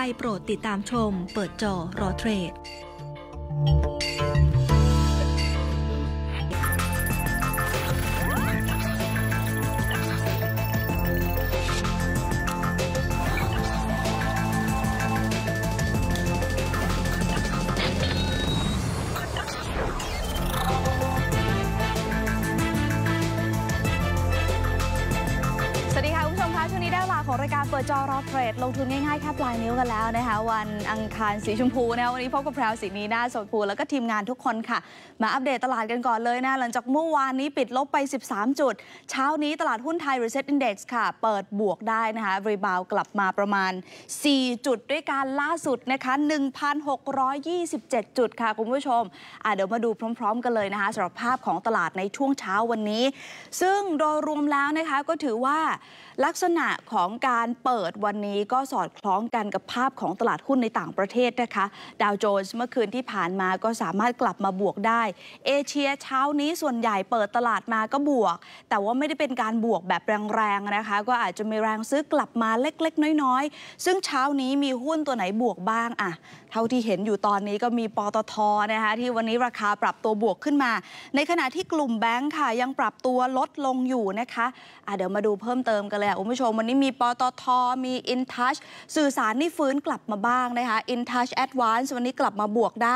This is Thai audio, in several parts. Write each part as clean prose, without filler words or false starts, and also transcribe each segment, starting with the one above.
โปรดติดตามชมเปิดจอรอเทรดของรายการเปิดจอรอเทรดลงทุนง่ายๆแค่ปลายนิ้วกันแล้วนะคะวันอังคารสีชมพูนะวันนี้พบกับแพรวศรีนีนาถ โสภภูแล้วก็ทีมงานทุกคนค่ะมาอัปเดตตลาดกันก่อนเลยนะหลังจากเมื่อวานนี้ปิดลบไป13จุดเช้านี้ตลาดหุ้นไทย Reset Index ค่ะเปิดบวกได้นะคะรีบาวกลับมาประมาณ4จุดด้วยการล่าสุดนะคะ 1,627 จุดค่ะคุณผู้ชมเดี๋ยวมาดูพร้อมๆกันเลยนะคะสำหรับภาพของตลาดในช่วงเช้าวันนี้ซึ่งโดยรวมแล้วนะคะก็ถือว่าลักษณะของการเปิดวันนี้ก็สอดคล้องกันกับภาพของตลาดหุ้นในต่างประเทศนะคะดาวโจนส์เมื่อคืนที่ผ่านมาก็สามารถกลับมาบวกได้เอเชียเช้านี้ส่วนใหญ่เปิดตลาดมาก็บวกแต่ว่าไม่ได้เป็นการบวกแบบแรงๆนะคะก็อาจจะมีแรงซื้อกลับมาเล็กๆน้อยๆซึ่งเช้านี้มีหุ้นตัวไหนบวกบ้างเท่าที่เห็นอยู่ตอนนี้ก็มีปตท.นะคะที่วันนี้ราคาปรับตัวบวกขึ้นมาในขณะที่กลุ่มแบงค์ค่ะยังปรับตัวลดลงอยู่นะคะเดี๋ยวมาดูเพิ่มเติมกันเลยคุณผู้ชมวันนี้มีปตท.มี InTouch สื่อสารนี่ฟื้นกลับมาบ้างนะคะ InTouch Advance วันนี้กลับมาบวกได้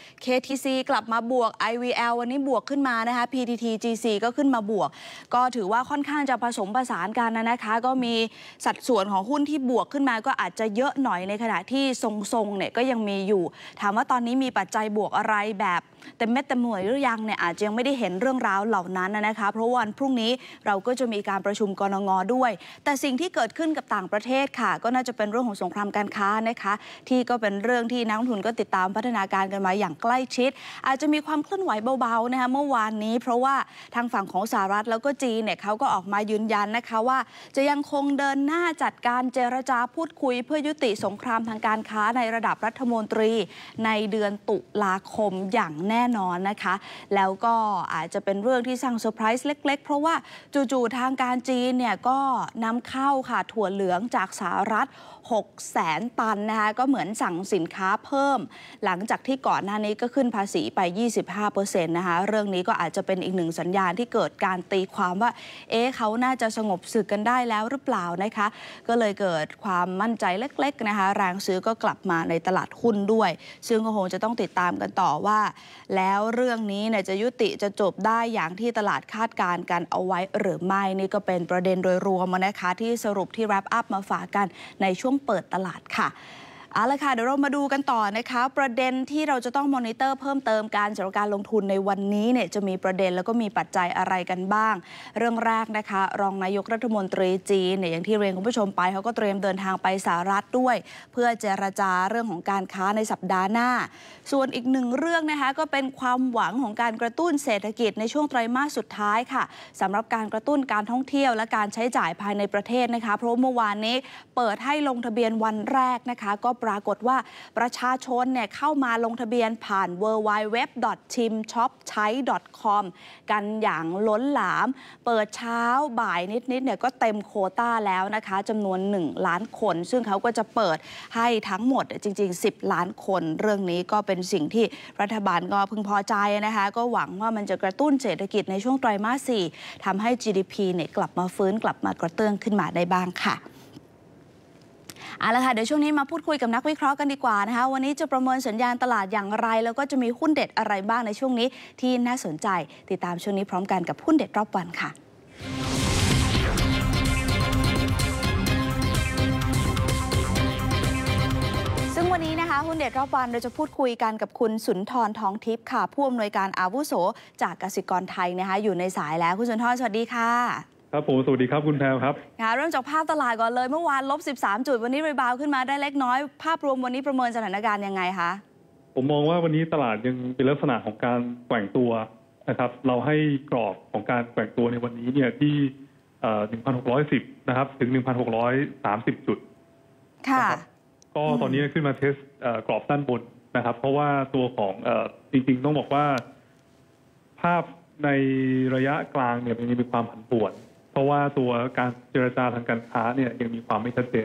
KTC กลับมาบวก IVL วันนี้บวกขึ้นมานะคะ PTT GC ก็ขึ้นมาบวกก็ถือว่าค่อนข้างจะผสมผสานกันนะคะก็มีสัดส่วนของหุ้นที่บวกขึ้นมาก็อาจจะเยอะหน่อยในขณะที่ทรงๆเนี่ยก็ยังมีอยู่ถามว่าตอนนี้มีปัจจัยบวกอะไรแบบเต็มเม็ดเต็มหน่วยหรือยังเนี่ยอาจจะยังไม่ได้เห็นเรื่องราวเหล่านั้นนะคะเพราะวันพรุ่งนี้เราก็จะมีการประชุมกนง.ด้วยแต่สิ่งที่เกิดขึ้นกับต่างประเทศค่ะก็น่าจะเป็นเรื่องของสงครามการค้านะคะที่ก็เป็นเรื่องที่นักลงทุนก็ติดตามพัฒนาการกันมาอย่างใกล้ชิดอาจจะมีความเคลื่อนไหวเบาๆนะคะเมื่อวานนี้เพราะว่าทางฝั่งของสหรัฐแล้วก็จีนเนี่ยเขาก็ออกมายืนยันนะคะว่าจะยังคงเดินหน้าจัดการเจรจาพูดคุยเพื่อยุติสงครามทางการค้าในระดับรัฐมนตรีในเดือนตุลาคมอย่างแน่นอนนะคะแล้วก็อาจจะเป็นเรื่องที่สร้างเซอร์ไพรส์เล็กๆเพราะว่าจู่ๆทางการจีนเนี่ยก็นำเข้าค่ะถั่วเหลืองจากสหรัฐ600,000 ตันนะคะก็เหมือนสั่งสินค้าเพิ่มหลังจากที่ก่อนหน้านี้ก็ขึ้นภาษีไป 25% นะคะเรื่องนี้ก็อาจจะเป็นอีกหนึ่งสัญญาณที่เกิดการตีความว่าเขาน่าจะสงบศึกกันได้แล้วหรือเปล่านะคะก็เลยเกิดความมั่นใจเล็กๆนะคะแรงซื้อก็กลับมาในตลาดหุ้นด้วยซึ่งก็คงจะต้องติดตามกันต่อว่าแล้วเรื่องนี้เนี่ยจะยุติจะจบได้อย่างที่ตลาดคาดการณ์กันเอาไว้หรือไม่นี่ก็เป็นประเด็นโดยรวมนะคะที่สรุปที่ wrap up มาฝากกันในช่วงเปิดตลาดค่ะเอาละค่ะเดี๋ยวเรามาดูกันต่อนะคะประเด็นที่เราจะต้องมอนิเตอร์เพิ่มเติมการสำหรับการลงทุนในวันนี้เนี่ยจะมีประเด็นแล้วก็มีปัจจัยอะไรกันบ้างเรื่องแรกนะคะรองนายกรัฐมนตรีจีนเนี่ยอย่างที่เรียนคุณผู้ชมไปเขาก็เตรียมเดินทางไปสหรัฐด้วยเพื่อเจรจาเรื่องของการค้าในสัปดาห์หน้าส่วนอีกหนึ่งเรื่องนะคะก็เป็นความหวังของการกระตุ้นเศรษฐกิจในช่วงไตรมาสสุดท้ายค่ะสำหรับการกระตุ้นการท่องเที่ยวและการใช้จ่ายภายในประเทศนะคะเพราะเมื่อวานนี้เปิดให้ลงทะเบียนวันแรกนะคะก็ปรากฏว่าประชาชนเนี่ยเข้ามาลงทะเบียนผ่าน www.chimshopchai.com กันอย่างล้นหลามเปิดเช้าบ่ายนิดๆเนี่ยก็เต็มโควต้าแล้วนะคะจำนวน1 ล้านคนซึ่งเขาก็จะเปิดให้ทั้งหมดจริงๆ10 ล้านคนเรื่องนี้ก็เป็นสิ่งที่รัฐบาลก็พึงพอใจนะคะก็หวังว่ามันจะกระตุ้นเศรษฐกิจในช่วงไตรมาส 4ทำให้ GDP เนี่ยกลับมาฟื้นกลับมากระเตื้องขึ้นมาได้บ้างค่ะเอาละค่ะเดี๋ยวช่วงนี้มาพูดคุยกับนักวิเคราะห์กันดีกว่านะคะวันนี้จะประเมินสัญญาณตลาดอย่างไรแล้วก็จะมีหุ้นเด็ดอะไรบ้างในช่วงนี้ที่น่าสนใจติดตามช่วงนี้พร้อมกันกับหุ้นเด็ดรอบวันค่ะซึ่งวันนี้นะคะหุ้นเด็ดรอบวันเราจะพูดคุยกันกับคุณสุนทรทองทิพย์ค่ะผู้อำนวยการอาวุโสจากกสิกรไทยนะคะอยู่ในสายแล้วคุณสุนทรสวัสดีค่ะครับผมสวัสดีครับคุณแพรวครับเริ่มจากภาพตลาดก่อนเลยเมื่อวานลบ13จุดวันนี้รีบาวขึ้นมาได้เล็กน้อยภาพรวมวันนี้ประเมินสถานการณ์ยังไงคะผมมองว่าวันนี้ตลาดยังเป็นลักษณะของการแกว่งตัวนะครับเราให้กรอบของการแกว่งตัวในวันนี้เนี่ยที่1,610 นะครับถึง 1,630 จุดค่ะก็ตอนนี้ขึ้นมาเทสกรอบด้านบนนะครับเพราะว่าตัวของจริงๆต้องบอกว่าภาพในระยะกลางเนี่ยมันยังมีความผันผวนเพราะว่าตัวการเจรจาทางการค้าเนี่ยยังมีความไม่ชัดเจน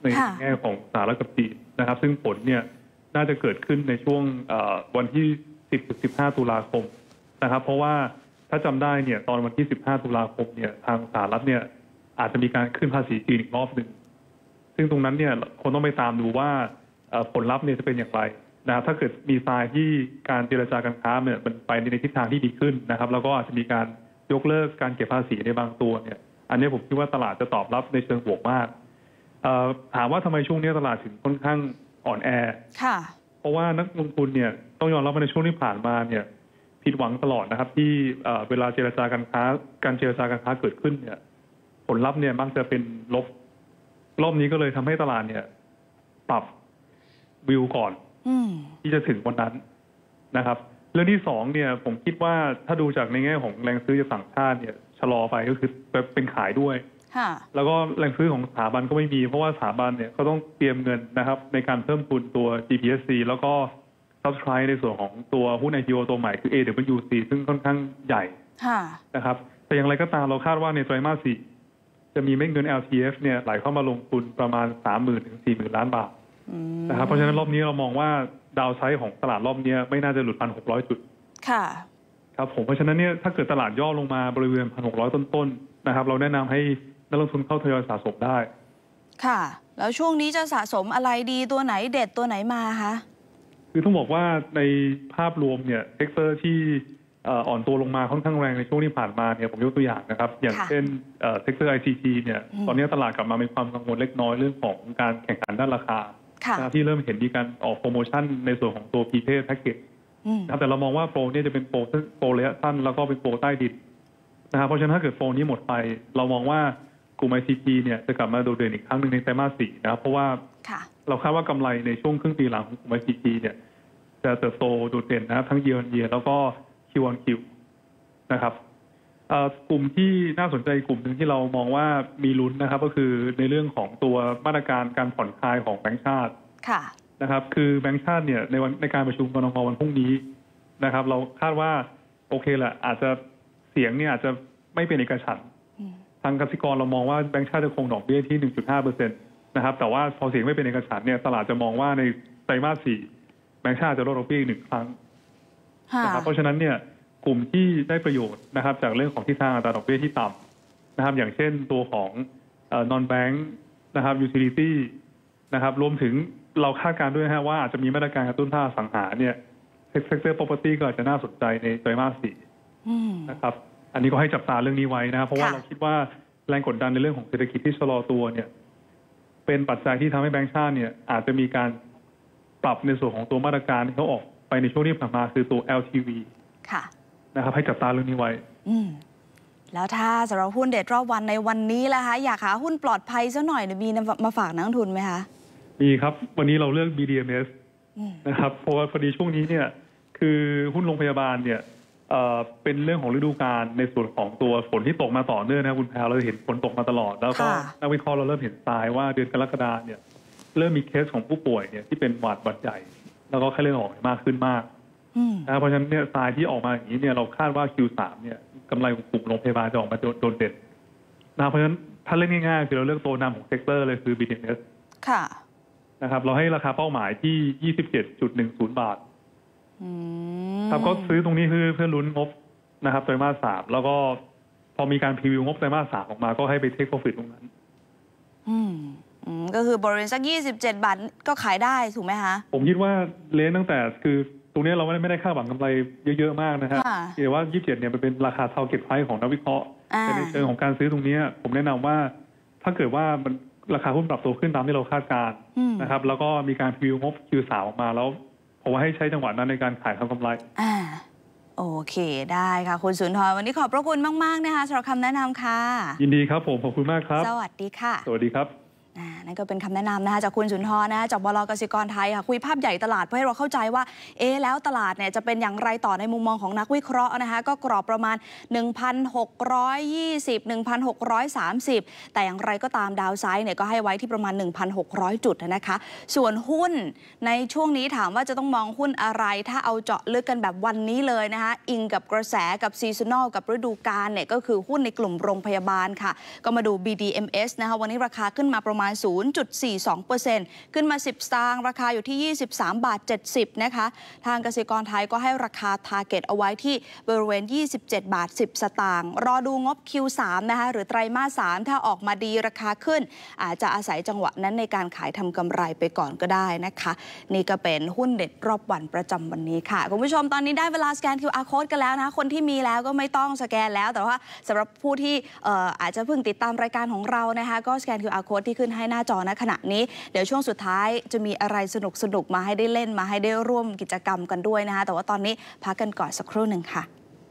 ในแง่ของสหรัฐกับจีนนะครับซึ่งผลเนี่ยน่าจะเกิดขึ้นในช่วงวันที่ 10-15 ตุลาคมนะครับเพราะว่าถ้าจำได้เนี่ยตอนวันที่ 15 ตุลาคมเนี่ยทางสหรัฐเนี่ยอาจจะมีการขึ้นภาษีจีนอีกรอบหนึ่งซึ่งตรงนั้นเนี่ยคนต้องไปตามดูว่าผลลัพธ์เนี่ยจะเป็นอย่างไรนะครับถ้าเกิดมีทรายที่การเจรจาการค้าเนี่ยมันไปในทิศทางที่ดีขึ้นนะครับแล้วก็อาจจะมีการยกเลิกการเก็บภาษีในบางตัวเนี่ยอันนี้ผมคิดว่าตลาดจะตอบรับในเชิงบวกมากถามว่าทำไมช่วงนี้ตลาดถึงค่อนข้างอ่อนแอเพราะว่านักลงทุนเนี่ยต้องยอมรับว่าในช่วงที่ผ่านมาเนี่ยผิดหวังตลอดนะครับที่เวลาเจรจาการค้าเกิดขึ้นเนี่ยผลลัพธ์เนี่ยมักจะเป็นลบรอบนี้ก็เลยทำให้ตลาดเนี่ยปรับวิวก่อนที่จะถึงวันนั้นนะครับเรื่องที่สองเนี่ยผมคิดว่าถ้าดูจากในแง่ของแรงซื้อจากต่างชาติเนี่ยชะลอไปก็คือเป็นขายด้วยแล้วก็แรงซื้อของสถาบันก็ไม่มีเพราะว่าสถาบันเนี่ยก็ต้องเตรียมเงินนะครับในการเพิ่มทุนตัว GPSC แล้วก็ subscribe ในส่วนของตัวหุ้น IPO ตัวใหม่คือ AWC ซึ่งค่อนข้างใหญ่นะครับแต่อย่างไรก็ตามเราคาดว่าในไตรมาส 4จะมีเม็ดเงิน LTF เนี่ยไหลเข้ามาลงทุนประมาณ 30,000 ถึง 40,000 ล้านบาทนะครับเพราะฉะนั้นรอบนี้เรามองว่าดาวไซด์ของตลาดรอบนี้ไม่น่าจะหลุด 1,600 จุดครับผมเพราะฉะนั้นเนี่ยถ้าเกิดตลาดย่อลงมาบริเวณ 1,600 ต้นๆนะครับเราแนะนำให้นักลงทุนเข้าทยอยสะสมได้ค่ะแล้วช่วงนี้จะสะสมอะไรดีตัวไหนเด็ดตัวไหนมาคะคือต้องบอกว่าในภาพรวมเนี่ยเซกเตอร์ที่อ่อนตัวลงมาค่อนข้างแรงในช่วงที่ผ่านมาเนี่ยผมยกตัวอย่างนะครับอย่างเช่นเซกเตอร์ ICT เนี่ยตอนนี้ตลาดกลับมามีความกังวลเล็กน้อยเรื่องของการแข่งขันด้านราคาที่เริ่มเห็นมีการออกโปรโมชั่นในส่วนของตัว prepaid package นะครับแต่เรามองว่าโปรเนี่ยจะเป็นโปรระยะสั้นแล้วก็เป็นโปรใต้ดินนะครับเพราะฉะนั้นถ้าเกิดโปรนี้หมดไปเรามองว่ากลุ่ม ICT เนี่ยจะกลับมาโดดเด่นอีกครั้งหนึ่งในไตรมาส 4นะครับเพราะว่าเราคาดว่ากำไรในช่วงครึ่งปีหลังของกลุ่ม ICT เนี่ยจะเติบโตโดดเด่นนะครับทั้ง year on year แล้วก็ Q on Q นะครับกลุ่มที่น่าสนใจกลุ่มหนึ่งที่เรามองว่ามีลุ้นนะครับก็คือในเรื่องของตัวมาตรการการผ่อนคลายของแบงก์ชาตินะครับคือแบงก์ชาติเนี่ยในการประชุมกนงวันพรุ่งนี้นะครับเราคาดว่าโอเคแหละอาจจะเสียงเนี่ยอาจจะไม่เป็นเอกฉันท์ทางกสิกรเรามองว่าแบงก์ชาติจะคงดอกเบี้ยที่ 1.5% นะครับแต่ว่าพอเสียงไม่เป็นเอกฉันท์เนี่ยตลาดจะมองว่าในไตรมาส 4แบงก์ชาติจะลดดอกเบี้ยอีก1 ครั้งนะครับเพราะฉะนั้นเนี่ยกลุ่มที่ได้ประโยชน์นะครับจากเรื่องของทิศทางอัตราดอกเบี้ยที่ต่ำนะครับอย่างเช่นตัวของnon bank นะครับ utility นะครับรวมถึงเราคาดการณ์ด้วยนะว่าอาจจะมีมาตรการกระตุ้นภาคอสังหาเนี่ย sector property ก็อาจจะน่าสนใจในไตรมาส 4นะครับอันนี้ก็ให้จับตาเรื่องนี้ไว้นะครับเพราะว่าเราคิดว่าแรงกดดันในเรื่องของเศรษฐกิจที่ชะลอตัวเนี่ยเป็นปัจจัยที่ทำให้แบงก์ชาติเนี่ยอาจจะมีการปรับในส่วนของตัวมาตรการที่เขาออกไปในช่วงที่ผ่านมาคือตัว LTV นะครับให้จับตาเรื่องนี้ไว้แล้วถ้าสำหรับหุ้นเด็ดรอบวันในวันนี้ล่ะคะอยากหาหุ้นปลอดภัยซะหน่อยมีมาฝากนักลงทุนไหมคะมีครับวันนี้เราเลือก BDMs นะครับเพราะว่าพอดีช่วงนี้เนี่ยคือหุ้นโรงพยาบาลเนี่ยเป็นเรื่องของฤดูกาลในส่วนของตัวฝนที่ตกมาต่อเนื่องนะคุณแพรเราเห็นฝนตกมาตลอดแล้วก็นักวิเคราะห์เราเริ่มเห็นทรายว่าเดือนกรกฎาคมเนี่ยเริ่มมีเคสของผู้ป่วยเนี่ยที่เป็นหวัดใหญ่แล้วก็ไข้เลือดออกมากขึ้นมากเพราะฉะนั้นเนี่ยทรายที่ออกมาอย่างนี้เนี่ยเราคาดว่า Q3 เนี่ยกำไรของกลุ่มโรงพยาบาลจะออกมาโดดเด่นเพราะฉะนั้นถ้าเล่นง่ายๆคือเราเลือกตัวนำของเซกเตอร์เลยคือ BDMs นะครับเราให้ราคาเป้าหมายที่ 27.10 บาทครับก็ซื้อตรงนี้เพื่อลุ้นงบนะครับไตรมาส 3แล้วก็พอมีการพรีวิวงบไตรมาส 3ออกมาก็ให้ไปเทคโปรฟิตตรงนั้นก็คือบริเวณสัก27 บาทก็ขายได้ถูกไหมคะผมคิดว่าเลนตั้งแต่คือตรงนี้เราไม่ได้คาดหวังกำไรเยอะๆมากนะครับแต่ว่า27เนี่ยมันเป็นราคา target price ของนักวิเคราะห์แต่ในเชิงของการซื้อตรงนี้ผมแนะนำว่าถ้าเกิดว่ามันราคาหุ้นปรับตัวขึ้นตามที่เราคาดการณ์นะครับแล้วก็มีการพรีวิวงบ Q3 ออกมาแล้วผมว่าให้ใช้จังหวะนั้นในการขายทำกำไรโอเคได้ค่ะคุณสุนทรวันนี้ขอบพระคุณมากๆนะคะสำหรับคำแนะนำค่ะยินดีครับผมขอบคุณมากครับสวัสดีค่ะสวัสดีครับนั่นก็เป็นคำแนะนำนะคะจากคุณสุนทรนะจากบล.กสิกรไทยค่ะคุยภาพใหญ่ตลาดเพื่อให้เราเข้าใจว่าแล้วตลาดเนี่ยจะเป็นอย่างไรต่อในมุมมองของนักวิเคราะห์นะคะก็กรอบประมาณ 1,620 1,630 แต่อย่างไรก็ตามดาวไซด์เนี่ยก็ให้ไว้ที่ประมาณ 1,600 จุดนะคะส่วนหุ้นในช่วงนี้ถามว่าจะต้องมองหุ้นอะไรถ้าเอาเจาะลึกกันแบบวันนี้เลยนะคะอิงกับกระแสกับซีซันอลกับฤดูกาลเนี่ยก็คือหุ้นในกลุ่มโรงพยาบาลค่ะก็มาดู BDMs นะคะวันนี้ราคาขึ้นมาประมาณมาณ 0.42% ขึ้นมา10 สตางค์ราคาอยู่ที่23 บาท 70นะคะทางกสิกรไทยก็ให้ราคาทาร์เก็ตเอาไว้ที่บริเวณ27 บาท 10 สตางค์รอดูงบ Q3 นะคะหรือไตรมาส 3ถ้าออกมาดีราคาขึ้นอาจจะอาศัยจังหวะนั้นในการขายทำกำไรไปก่อนก็ได้นะคะนี่ก็เป็นหุ้นเด็ดรอบวันประจำวันนี้ค่ะคุณผู้ชมตอนนี้ได้เวลาสแกน QR Code กันแล้วนะคนที่มีแล้วก็ไม่ต้องสแกนแล้วแต่ว่าสำหรับผู้ที่อาจจะเพิ่งติดตามรายการของเรานะคะก็สแกน QR Code ที่ขึ้นให้หน้าจอณขณะนี้เดี๋ยวช่วงสุดท้ายจะมีอะไรสนุกมาให้ได้เล่นมาให้ได้ร่วมกิจกรรมกันด้วยนะคะแต่ว่าตอนนี้พักกันก่อนสักครู่หนึ่งค่ะ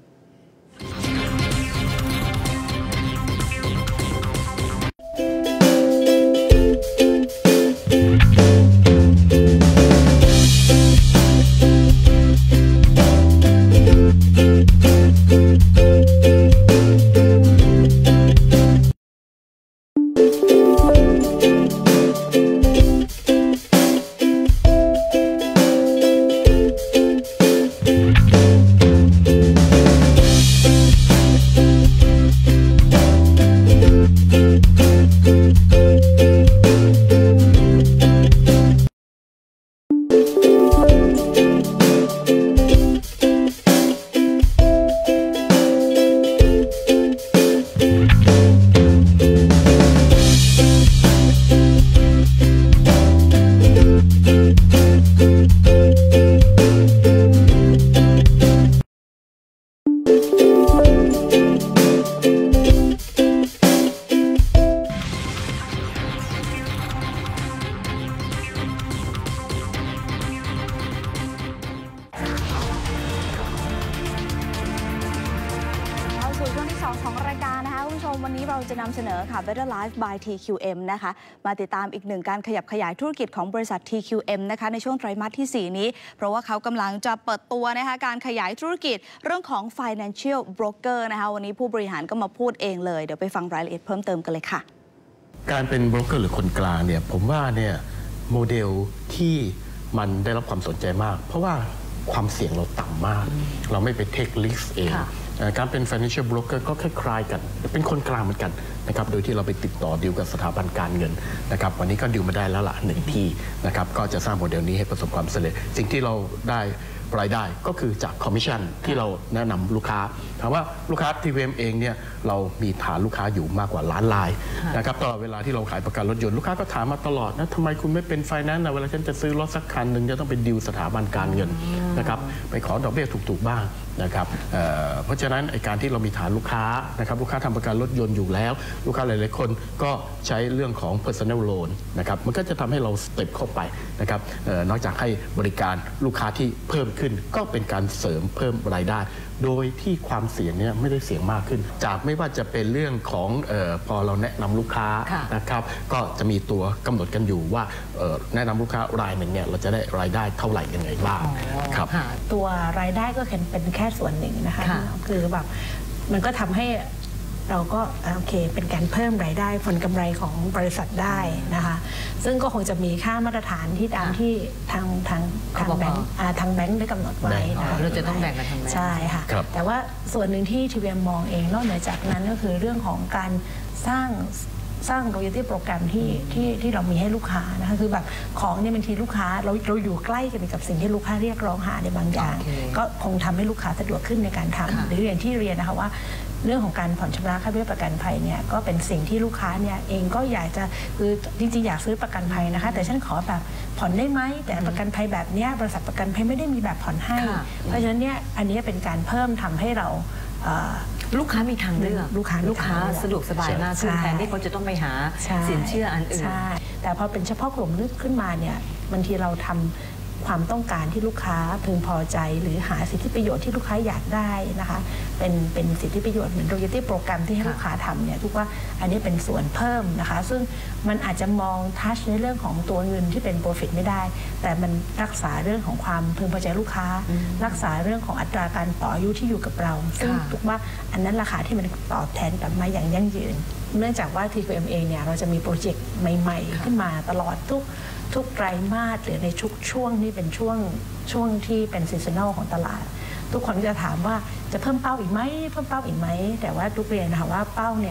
ของรายการนะคะคุณผู้ชมวันนี้เราจะนำเสนอค่ะ Better Life by TQM นะคะมาติดตามอีกหนึ่งการขยับขยายธุรกิจของบริษัท TQM นะคะในช่วงไตรมาสที่ 4 นี้เพราะว่าเขากำลังจะเปิดตัวนะคะการขยายธุรกิจเรื่องของ Financial Broker นะคะวันนี้ผู้บริหารก็มาพูดเองเลยเดี๋ยวไปฟังรายละเอียดเพิ่มเติมกันเลยค่ะการเป็นโบรกเกอร์หรือคนกลางเนี่ยผมว่าเนี่ยโมเดลที่มันได้รับความสนใจมากเพราะว่าความเสี่ยงเราต่ำมากเราไม่ไปเทคลิสเองการเป็น financial broker ก็คล้ายๆกันเป็นคนกลางเหมือนกันนะครับโดยที่เราไปติดต่อดีลกับสถาบันการเงินนะครับวันนี้ก็ดีลมาได้แล้วล่ะ1 ที่นะครับก็จะสร้างโมเดลนี้ให้ประสบความสำเร็จสิ่งที่เราได้รายได้ก็คือจากคอมมิชชั่นที่เราแนะนำลูกค้าถามว่าลูกค้า TQM เองเนี่ยเรามีฐานลูกค้าอยู่มากกว่าล้านรายนะครับตลอดเวลาที่เราขายประกันรถยนต์ลูกค้าก็ถามมาตลอดนะทำไมคุณไม่เป็นไฟแนนซ์นะเวลาฉันจะซื้อรถสักคันหนึ่งจะต้องไปดีลสถาบันการเงินนะครับไปขอดอกเบี้ยถูกๆบ้างนะครับเพราะฉะนั้นการที่เรามีฐานลูกค้านะครับลูกค้าทำประกันรถยนต์อยู่แล้วลูกค้าหลายๆคนก็ใช้เรื่องของ personal loan นะครับมันก็จะทำให้เราสเต็ปเข้าไปนะครับนอกจากให้บริการลูกค้าที่เพิ่มขึ้นก็เป็นการเสริมเพิ่มรายได้โดยที่ความเสี่ยงเนี่ยไม่ได้เสี่ยงมากขึ้นจากไม่ว่าจะเป็นเรื่องของพอเราแนะนำลูกค้านะครับก็จะมีตัวกำหนดกันอยู่ว่าแนะนำลูกค้ารายหนึ่งเนี่ยเราจะได้รายได้เท่าไหร่ยังไงบ้างครับตัวรายได้ก็เป็นแค่ส่วนหนึ่งนะคะคือแบบมันก็ทำให้เราก็โอเคเป็นการเพิ่มรายได้ผลกำไรของบริษัทได้นะคะซึ่งก็คงจะมีค่ามาตรฐานที่ตามที่ทางแบงค์ได้กำหนดไว้นะคะเราจะต้องแบ่งกันทางแบงค์ใช่ค่ะแต่ว่าส่วนหนึ่งที่ทีวีมองเองนอกเหนือจากนั้นก็คือเรื่องของการสร้าง loyalty โปรแกรมที่เรามีให้ลูกค้านะคะคือแบบของเนี่ยบางทีลูกค้าเราอยู่ใกล้กันกับสิ่งที่ลูกค้าเรียกร้องหาในบางอย่างก็คงทำให้ลูกค้าสะดวกขึ้นในการทำหรืออย่างที่เรียนนะคะว่าเรื่องของการผ่อนชำระค่าเบี้ยประกันภัยเนี่ยก็เป็นสิ่งที่ลูกค้าเนี่ยเองก็อยากจะคือจริงๆอยากซื้อประกันภัยนะคะแต่ฉันขอแบบผ่อนได้ไหมแต่ประกันภัยแบบนี้บริษัทประกันภัยไม่ได้มีแบบผ่อนให้เพราะฉะนั้นเนี่ยอันนี้เป็นการเพิ่มทำให้เราลูกค้ามีทางเลือกลูกค้าสะดวกสบายมากขึ้นแทนที่เขาจะต้องไปหาสินเชื่ออันอื่นแต่พอเป็นเฉพาะกลุ่มลึกขึ้นมาเนี่ยบางทีเราทำความต้องการที่ลูกค้าพึงพอใจหรือหาสิทธิประโยชน์ที่ลูกค้าอยากได้นะคะเป็นสิทธิประโยชน์เหมือน loyalty โปรแกรมที่ให้ลูกค้าทำเนี่ยทุกว่าอันนี้เป็นส่วนเพิ่มนะคะซึ่งมันอาจจะมองทัชในเรื่องของตัวเงินที่เป็น profit ไม่ได้แต่มันรักษาเรื่องของความพึงพอใจลูกค้ารักษาเรื่องของอัตราการต่ออายุที่อยู่กับเราซึ่งทุกว่าอันนั้นราคาที่มันตอบแทนกลับมาอย่างยั่งยืนเนื่องจากว่า TQM เองเนี่ยเราจะมีโปรเจกต์ใหม่ๆขึ้นมาตลอดทุกไตรมาสหรือในทุกช่วงนี่เป็นช่วงที่เป็นซีซันนอลของตลาดทุกคนจะถามว่าจะเพิ่มเป้าอีกไหมแต่ว่าทุกเรียนนะคะว่าเป้าเนี่ย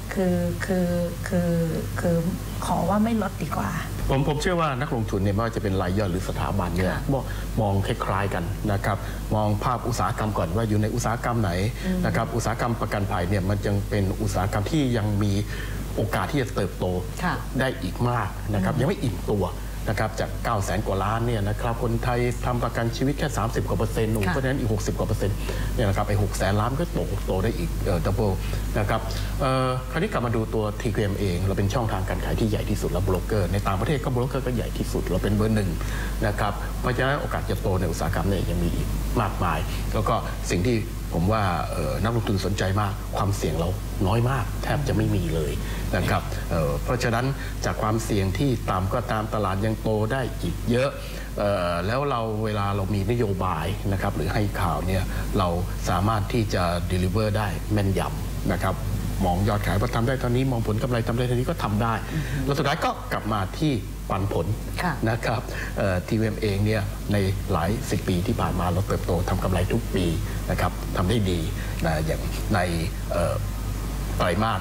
คือขอว่าไม่ลดดีกว่าผมเชื่อว่านักลงทุนเนี่ยไม่ว่าจะเป็นรายย่อยหรือสถาบันเนี่ยมองคล้ายๆกันนะครับมองภาพอุตสาหกรรมก่อนว่าอยู่ในอุตสาหกรรมไหนนะครับอุตสาหกรรมประกันภัยเนี่ยมันยังเป็นอุตสาหกรรมที่ยังมีโอกาสที่จะเติบโตได้อีกมากนะครับยังไม่อิ่มตัวนะครับจาก 900,000 กว่าล้านเนี่ยนะครับคนไทยทำประกันชีวิตแค่30 กว่าเปอร์เซ็นต์เพราะฉะนั้นอีก60 กว่าเปอร์เซ็นต์เนี่ยนะครับไอ้600,000 ล้านก็โตได้อีกดับเบิลนะครับคราวนี้กลับมาดูตัว TQM เองเราเป็นช่องทางการขายที่ใหญ่ที่สุดแล้วโบรกเกอร์ในต่างประเทศก็โบรกเกอร์ก็ใหญ่ที่สุดเราเป็นเบอร์ 1นะครับเพราะฉะนั้นโอกาสจะโตในอุตสาหกรรมเนี่ยยังมีอีกมากมายแล้วก็สิ่งที่ผมว่านักลงทุนสนใจมากความเสี่ยงเราน้อยมากแทบจะไม่มีเลยนะครับเพราะฉะนั้นจากความเสี่ยงที่ต่ำก็ตามตลาดยังโตได้อีกเยอะแล้วเวลาเรามีนโยบายนะครับหรือให้ข่าวเนี่ยเราสามารถที่จะ deliver ได้แม่นยำนะครับมองยอดขายว่าทำได้เท่านี้มองผลกำไรทำได้เท่านี้ก็ทำได้แล้วสุดท้ายก็กลับมาที่ปันผลนะครับTQMเองเนี่ยในหลาย10 ปีที่ผ่านมาเราเติบโตทำกำไรทุกปีนะครับทำได้ดีนะอย่างในไตรมาส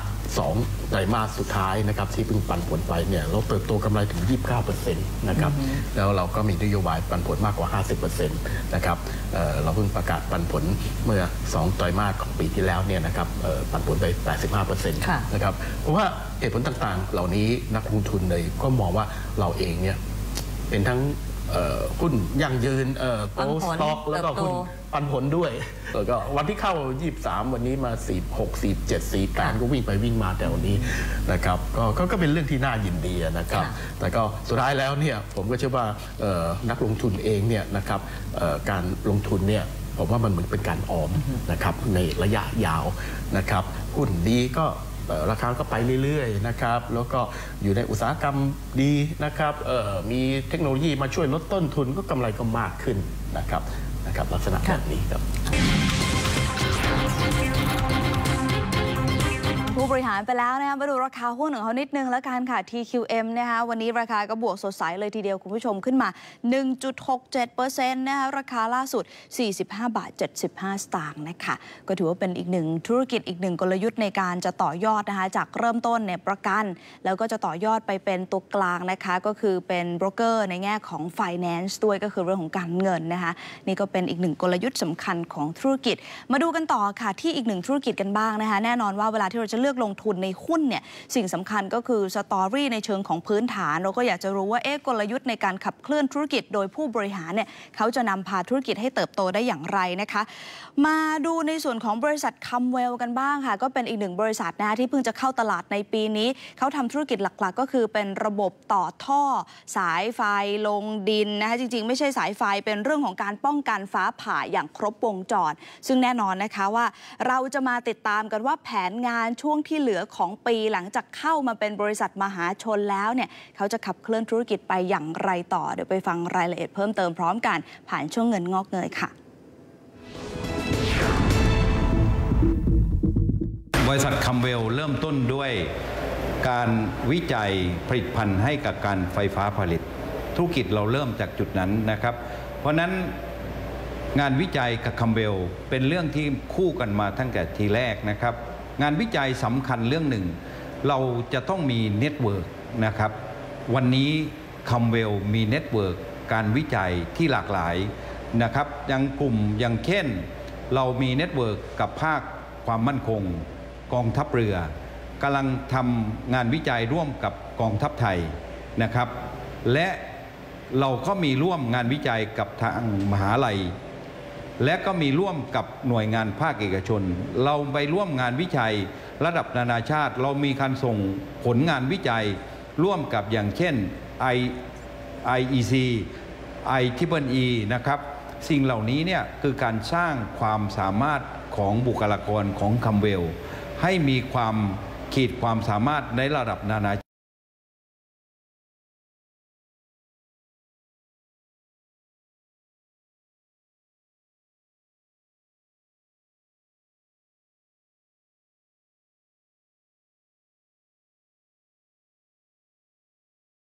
2ไตรมาสสุดท้ายนะครับที่เพิ่งปันผลไปเนี่ยเราเติบโตกำไรถึง 29% นะครับแล้วเราก็มีนโยบายปันผลมากกว่า 50% นะครับเราเพิ่งประกาศปันผลเมื่อ2ไตรมาสของปีที่แล้วเนี่ยนะครับปันผลไป 85% นะครับเพราะว่าเหตุผลต่างๆเหล่านี้นักลงทุนเลยก็มองว่าเราเองเนี่ยเป็นทั้งหุ้นยั่งยืนโกลด์สต็อกแล้วก็หุ้นปันผลด้วยแล้วก็วันที่เข้า23วันนี้มา46 47 48ก็วิ่งไปวิ่งมาแต่วันนี้นะครับก็เป็นเรื่องที่น่ายินดีนะครับแต่ก็สุดท้ายแล้วเนี่ยผมก็เชื่อว่านักลงทุนเองเนี่ยนะครับการลงทุนเนี่ยผมว่ามันเหมือนเป็นการออมนะครับในระยะยาวนะครับหุ้นดีก็ราคาก็ไปเรื่อยๆนะครับแล้วก็อยู่ในอุตสาหกรรมดีนะครับมีเทคโนโลยีมาช่วยลดต้นทุนก็กำไรก็มากขึ้นนะครับลักษณะแบบนี้ครับผู้บริหารไปแล้วนะคะมาดูราคาหุ้นของเขานิดนึงแล้วกันค่ะ TQM นะคะวันนี้ราคาก็บวกสดใสเลยทีเดียวคุณผู้ชมขึ้นมา 1.67% นะคะราคาล่าสุด 45.75 สตางค์นะคะก็ถือว่าเป็นอีกหนึ่งธุรกิจอีกหนึ่งกลยุทธ์ในการจะต่อยอดนะคะจากเริ่มต้นเนี่ยประกันแล้วก็จะต่อยอดไปเป็นตัวกลางนะคะก็คือเป็นโบรกเกอร์ในแง่ของ Finance ด้วยก็คือเรื่องของการเงินนะคะนี่ก็เป็นอีกหนึ่งกลยุทธ์สำคัญของธุรกิจมาดูกันต่อค่ะที่อีกหนึ่งธุรกิจกันบ้างนะคะแน่นอนว่าเวลาที่เราจะเลือกลงทุนในหุ้นเนี่ยสิ่งสำคัญก็คือสตอรี่ในเชิงของพื้นฐานเราก็อยากจะรู้ว่ากลยุทธ์ในการขับเคลื่อนธุรกิจโดยผู้บริหารเนี่ยเขาจะนำพาธุรกิจให้เติบโตได้อย่างไรนะคะมาดูในส่วนของบริษัทคัมเวลกันบ้างค่ะก็เป็นอีกหนึ่งบริษัทนะคะที่เพิ่งจะเข้าตลาดในปีนี้เขาทำธุรกิจหลักๆก็คือเป็นระบบต่อท่อสายไฟลงดินนะคะจริงๆไม่ใช่สายไฟเป็นเรื่องของการป้องกันฟ้าผ่าอย่างครบวงจรซึ่งแน่นอนนะคะว่าเราจะมาติดตามกันว่าแผนงานช่วงที่เหลือของปีหลังจากเข้ามาเป็นบริษัทมหาชนแล้วเนี่ยเขาจะขับเคลื่อนธุรกิจไปอย่างไรต่อเดี๋ยวไปฟังรายละเอียดเพิ่มเติมพร้อมกันผ่านช่วงเงินงอกเงยค่ะบริษัทคัมเวลเริ่มต้นด้วยการวิจัยผลิตภัณฑ์ให้กับการไฟฟ้าผลิตธุรกิจเราเริ่มจากจุดนั้นนะครับเพราะนั้นงานวิจัยกับคัมเวลเป็นเรื่องที่คู่กันมาตั้งแต่ทีแรกนะครับงานวิจัยสำคัญเรื่องหนึ่งเราจะต้องมีเน็ตเวิร์กนะครับวันนี้คัมเวลมีเน็ตเวิร์กการวิจัยที่หลากหลายนะครับอย่างกลุ่มอย่างเช่นเรามีเน็ตเวิร์กกับภาคความมั่นคงกองทัพเรือกำลังทำงานวิจัยร่วมกับกองทัพไทยนะครับและเราก็มีร่วมงานวิจัยกับทางมหาลัยและก็มีร่วมกับหน่วยงานภาคเอกชนเราไปร่วมงานวิจัยระดับนานาชาติเรามีการส่งผลงานวิจัยร่วมกับอย่างเช่น IEC IEEE นะครับสิ่งเหล่านี้เนี่ยคือการสร้างความสามารถของบุคลากรของคัมเวลให้มีความขีดความสามารถในระดับนานา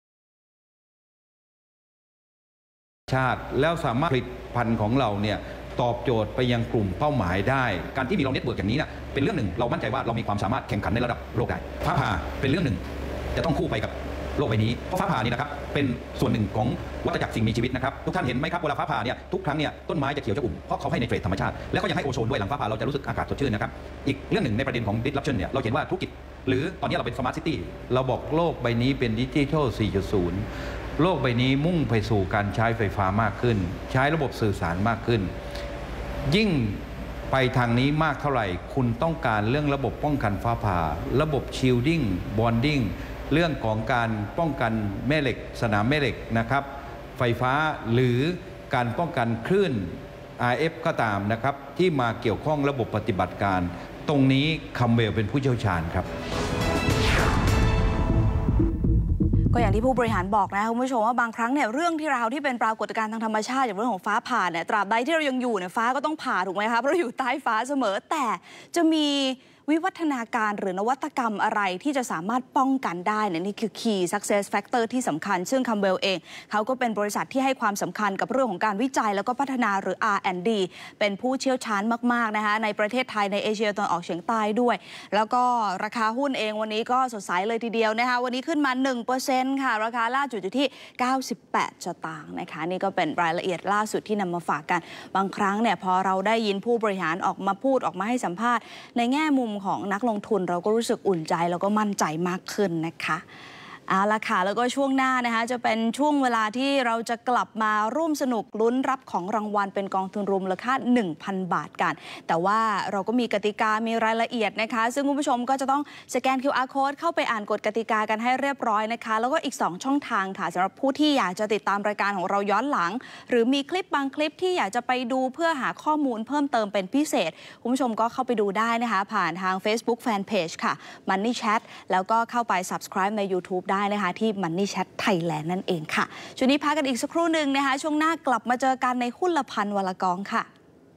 ชาติแล้วสามารถผลิตภัณฑ์ของเราเนี่ยตอบโจทย์ไปยังกลุ่มเป้าหมายได้การที่มีเราเน็ตเวิร์กอย่างนี้เนี่ยเป็นเรื่องหนึ่งเรามั่นใจว่าเรามีความสามารถแข่งขันในระดับโลกได้ฟ้าผ่าเป็นเรื่องหนึ่งจะต้องคู่ไปกับโลกใบนี้เพราะฟ้าผ่านี่นะครับเป็นส่วนหนึ่งของวัฏจักรสิ่งมีชีวิตนะครับทุกท่านเห็นไหมครับเวลาฟ้าผ่าเนี่ยทุกครั้งเนี่ยต้นไม้จะเขียวจะอุ่มเพราะเขาให้ไนเตรตธรรมชาติแล้วก็ยังให้โอโซนด้วยหลังฟ้าผ่าเราจะรู้สึกอากาศสดชื่นนะครับอีกเรื่องหนึ่งในประเด็นของ disruption เนี่ยเราเห็นว่าธุรกิจหรือตอนนี้เราเป็น smart city เราบอกโลกใบนี้เป็น digital 4.0 โลกใบนี้มุ่งไปสู่การใช้ไฟฟ้ามากขึ้นใช้ระบบสื่อสารมากขึ้นยิ่งไปทางนี้มากเท่าไหร่คุณต้องการเรื่องระบบป้องกันฟ้าผ่าระบบ shielding bonding เรื่องของการป้องกันแม่เหล็กสนามแม่เหล็กนะครับไฟฟ้าหรือการป้องกันคลื่น RF ก็ตามนะครับที่มาเกี่ยวข้องระบบปฏิบัติการตรงนี้คัมเวลเป็นผู้เชี่ยวชาญครับก็อย่างที่ผู้บริหารบอกนะคุณผู้ชมว่าบางครั้งเนี่ยเรื่องที่เราที่เป็นปรากฏการณ์ทางธรรมชาติอย่างเรื่องของฟ้าผ่าเนี่ยตราบใดที่เรายังอยู่เนี่ยฟ้าก็ต้องผ่าถูกไหมคะเพราะเราอยู่ใต้ฟ้าเสมอแต่จะมีวิวัฒนาการหรือนวัตกรรมอะไรที่จะสามารถป้องกันได้เนี่ยนี่คือ Key Success Factor ที่สำคัญซึ่งคัมเวลเองเขาก็เป็นบริษัทที่ให้ความสำคัญกับเรื่องของการวิจัยแล้วก็พัฒนาหรือ R&D เป็นผู้เชี่ยวชาญมากๆนะคะในประเทศไทยในเอเชียตะวันออกเฉียงใต้ด้วยแล้วก็ราคาหุ้นเองวันนี้ก็สดใสเลยทีเดียวนะคะวันนี้ขึ้นมา 1% ค่ะราคาล่าสุดอยู่ที่98 สตางค์นะคะนี่ก็เป็นรายละเอียดล่าสุดที่นำมาฝากกันบางครั้งเนี่ยพอเราได้ยินผู้บริหารออกมาพูดออกมาให้สัมภาษณ์ในแง่มุมของนักลงทุนเราก็รู้สึกอุ่นใจแล้วก็มั่นใจมากขึ้นนะคะเอาละค่ะแล้วก็ช่วงหน้านะคะจะเป็นช่วงเวลาที่เราจะกลับมาร่วมสนุกลุ้นรับของรางวัลเป็นกองทุนรวมมูลค่า 1,000 บาทกันแต่ว่าเราก็มีกติกามีรายละเอียดนะคะซึ่งคุณผู้ชมก็จะต้องสแกน QR Code เข้าไปอ่านกฎกติกากันให้เรียบร้อยนะคะแล้วก็อีก2ช่องทางค่ะสำหรับผู้ที่อยากจะติดตามรายการของเราย้อนหลังหรือมีคลิปบางคลิปที่อยากจะไปดูเพื่อหาข้อมูลเพิ่มเติมเป็นพิเศษคุณผู้ชมก็เข้าไปดูได้นะคะผ่านทาง Facebook Fanpage ค่ะ Money Chat แล้วก็เข้าไป Subscribe ใน YouTube ได้นะคะที่ Money Chat Thailand นั่นเองค่ะช่วงนี้พักกันอีกสักครู่หนึ่งนะคะช่วงหน้ากลับมาเจอกันในหุ้นละพันวลกองค่ะ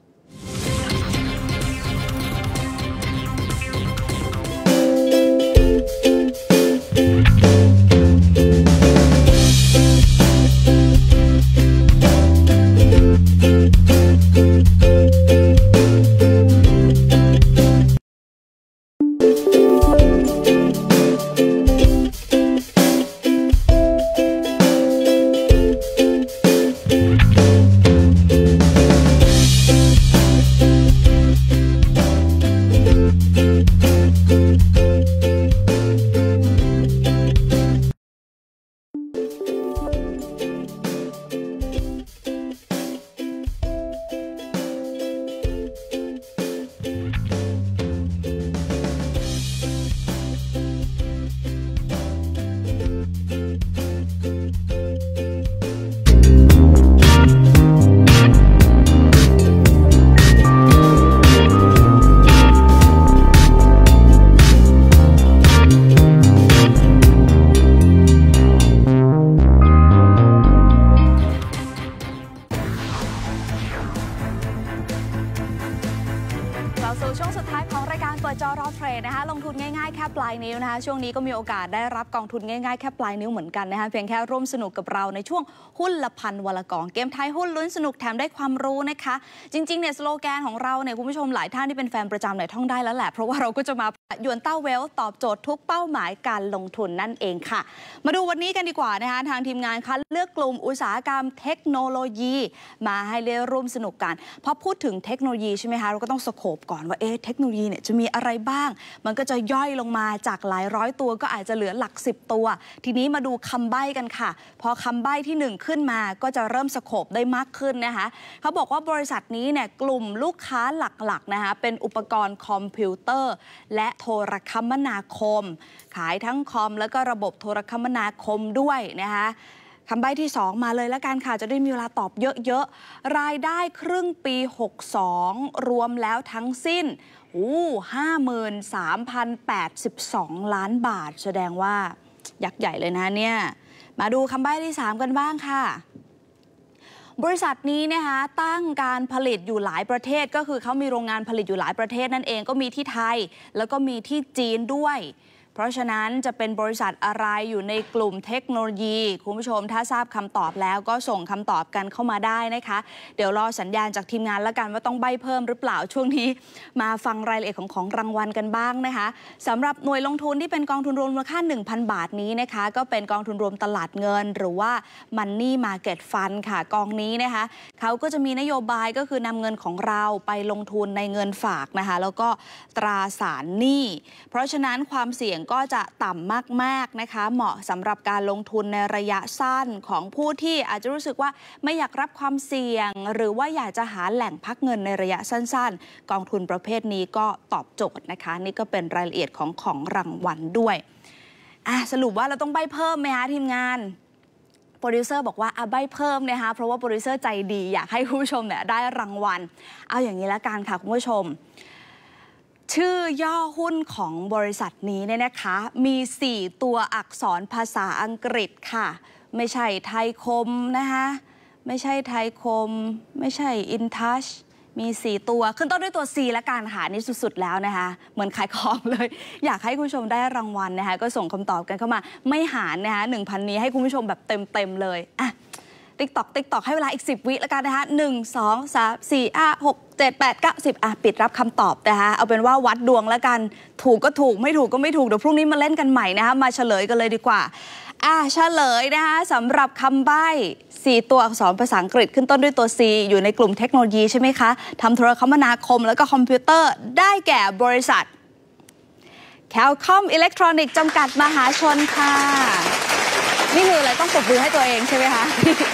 ปลายนิ้วนะคะช่วงนี้ก็มีโอกาสได้รับกองทุนง่ายๆแค่ปลายนิ้วเหมือนกันนะคะเพียงแค่ร่วมสนุกกับเราในช่วงหุ้นละพันวลกองเกมไทยหุ้นลุ้นสนุกแถมได้ความรู้นะคะจริงๆเนี่ยสโลแกนของเราเนี่ยคุณผู้ชมหลายท่านที่เป็นแฟนประจำเนี่ยท่องได้แล้วแหละเพราะว่าเราก็จะมาหยวนเต้าเวลตอบโจทย์ทุกเป้าหมายการลงทุนนั่นเองค่ะมาดูวันนี้กันดีกว่านะคะทางทีมงานคัดเลือกกลุ่มอุตสาหกรรมเทคโนโลยีมาให้ได้ร่วมสนุกกันพอพูดถึงเทคโนโลยีใช่ไหมคะเราก็ต้องสโคปก่อนว่าเทคโนโลยีเนี่ยจะมีอะไรบ้างมันก็จะย่อยลงมาจากหลายร้อยตัวก็อาจจะเหลือหลัก10ตัวทีนี้มาดูคำใบ้กันค่ะพอคำใบ้ที่1ขึ้นมาก็จะเริ่มสโคปได้มากขึ้นนะคะเขาบอกว่าบริษัทนี้เนี่ยกลุ่มลูกค้าหลักๆนะคะเป็นอุปกรณ์คอมพิวเตอร์และโทรคมนาคมขายทั้งคอมแล้วก็ระบบโทรคมนาคมด้วยนะคะคำใบ้ที่2มาเลยแล้วกันค่ะจะได้มีเวลาตอบเยอะๆรายได้ครึ่งปี62รวมแล้วทั้งสิ้น53,082 ล้านบาทแสดงว่ายักษ์ใหญ่เลยนะเนี่ยมาดูคำใบ้ที่3กันบ้างค่ะบริษัทนี้นะคะตั้งการผลิตอยู่หลายประเทศก็คือเขามีโรงงานผลิตอยู่หลายประเทศนั่นเองก็มีที่ไทยแล้วก็มีที่จีนด้วยเพราะฉะนั้นจะเป็นบริษัทอะไรอยู่ในกลุ่มเทคโนโลยีคุณผู้ชมถ้าทราบคำตอบแล้วก็ส่งคำตอบกันเข้ามาได้นะคะเดี๋ยวรอสัญญาณจากทีมงานแล้วกันว่าต้องใบ้เพิ่มหรือเปล่าช่วงนี้มาฟังรายละเอียดของรางวัลกันบ้างนะคะสำหรับหน่วยลงทุนที่เป็นกองทุนรวมมูลค่า 1,000 บาทนี้นะคะก็เป็นกองทุนรวมตลาดเงินหรือว่า Money Market Fund ค่ะกองนี้นะคะเขาก็จะมีนโยบายก็คือนำเงินของเราไปลงทุนในเงินฝากนะคะแล้วก็ตราสารหนี้เพราะฉะนั้นความเสี่ยงก็จะต่ำมากๆนะคะเหมาะสำหรับการลงทุนในระยะสั้นของผู้ที่อาจจะรู้สึกว่าไม่อยากรับความเสี่ยงหรือว่าอยากจะหาแหล่งพักเงินในระยะสั้นๆกองทุนประเภทนี้ก็ตอบโจทย์นะคะนี่ก็เป็นรายละเอียดของรางวัลด้วยสรุปว่าเราต้องใบ้เพิ่มไหมคะทีมงานโปรดิวเซอร์บอกว่าใบ้เพิ่มนะคะเพราะว่าโปรดิวเซอร์ใจดีอยากให้คุณผู้ชมเนี่ยได้รางวัลเอาอย่างนี้ละกันค่ะคุณผู้ชมชื่อย่อหุ้นของบริษัทนี้เนี่ยนะคะมี4ตัวอักษรภาษาอังกฤษค่ะไม่ใช่ไทยคมนะคะไม่ใช่ไทยคมไม่ใช่อินทัชมี4ตัวขึ้นต้นด้วยตัว C ละกันค่ะนี่สุดๆแล้วนะคะเหมือนขายของเลยอยากให้คุณผู้ชมได้รางวัลนะคะก็ส่งคำตอบกันเข้ามาไม่หารนะคะ 1,000 นี้ให้คุณผู้ชมแบบเต็มๆเลยTikTok ให้เวลาอีก10วิแล้วกันนะคะ1 2 3 4 5 6 7 8 9 10ปิดรับคำตอบนะคะเอาเป็นว่าวัดดวงแล้วกันถูกก็ถูกไม่ถูกก็ไม่ถูกเดี๋ยวพรุ่งนี้มาเล่นกันใหม่นะคะมาเฉลยกันเลยดีกว่าเฉลยนะคะสำหรับคำใบ้4ตัวอักษรภาษาอังกฤษขึ้นต้นด้วยตัว C อยู่ในกลุ่มเทคโนโลยีใช่ไหมคะทำโทรคมนาคมแล้วก็คอมพิวเตอร์ได้แก่บริษัท Qualcomm Electronics จำกัดมหาชนค่ะนี่คืออะไรต้องปรบมือให้ตัวเองใช่ไหมคะ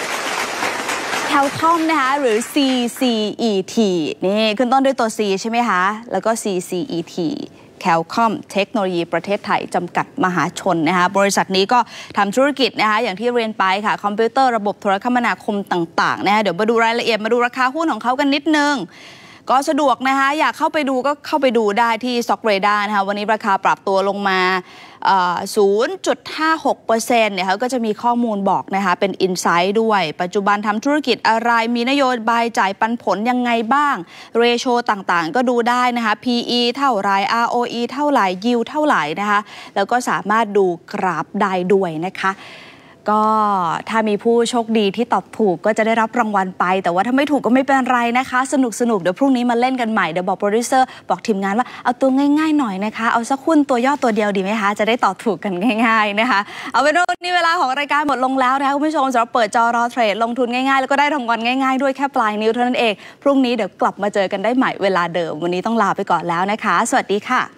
Qualcomm นะคะหรือ CCET นี่ขึ้นต้นด้วยตัว C ใช่ไหมคะแล้วก็ CCET Qualcomm เทคโนโลยีประเทศไทยจำกัดมหาชนนะคะบริษัทนี้ก็ทำธุรกิจนะคะอย่างที่เรียนไปค่ะคอมพิวเตอร์ระบบโทรคมนาคมต่างๆนะคะเดี๋ยวมาดูรายละเอียดมาดูราคาหุ้นของเขากันนิดนึงก็สะดวกนะคะอยากเข้าไปดูก็เข้าไปดูได้ที่ Stockradar นะคะวันนี้ราคาปรับตัวลงมา0.56% เนี่ยเขาก็จะมีข้อมูลบอกนะคะเป็นอินไซต์ด้วยปัจจุบันทำธุรกิจอะไรมีนโยบายจ่ายปันผลยังไงบ้างเรโชต่างๆก็ดูได้นะคะ PE เท่าไหร่ ROE เท่าไหร่ Yield เท่าไหร่นะคะแล้วก็สามารถดูกราฟได้ด้วยนะคะก็ถ้ามีผู้โชคดีที่ตอบถูกก็จะได้รับรางวัลไปแต่ว่าถ้าไม่ถูกก็ไม่เป็นไรนะคะสนุกเดี๋ยวพรุ่งนี้มาเล่นกันใหม่เดี๋ยวบอกโปรดิวเซอร์บอกทีมงานว่าเอาตัวง่ายๆหน่อยนะคะเอาสักหุ้นตัวย่อตัวเดียวดีไหมคะจะได้ตอบถูกกันง่ายๆนะคะเอาเป็นว่าวันนี้เวลาของรายการหมดลงแล้วนะคะคุณผู้ชมสำหรับเปิดจอรอเทรดลงทุนง่ายๆแล้วก็ได้รางวัลง่ายๆด้วยแค่ปลายนิ้วเท่านั้นเองพรุ่งนี้เดี๋ยวกลับมาเจอกันได้ใหม่เวลาเดิมวันนี้ต้องลาไปก่อนแล้วนะคะสวัสดีค่ะ